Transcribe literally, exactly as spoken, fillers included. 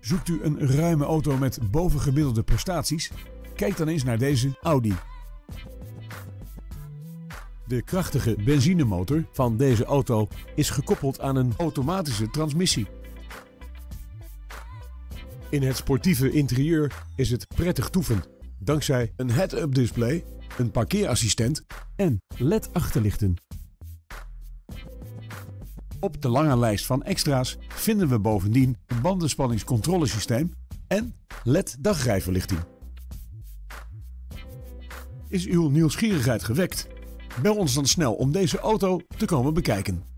Zoekt u een ruime auto met bovengemiddelde prestaties? Kijk dan eens naar deze Audi. De krachtige benzinemotor van deze auto is gekoppeld aan een automatische transmissie. In het sportieve interieur is het prettig toeven, dankzij een head-up display, een parkeerassistent en L E D-achterlichten. Op de lange lijst van extra's vinden we bovendien een bandenspanningscontrolesysteem en L E D-dagrijverlichting. Is uw nieuwsgierigheid gewekt? Bel ons dan snel om deze auto te komen bekijken.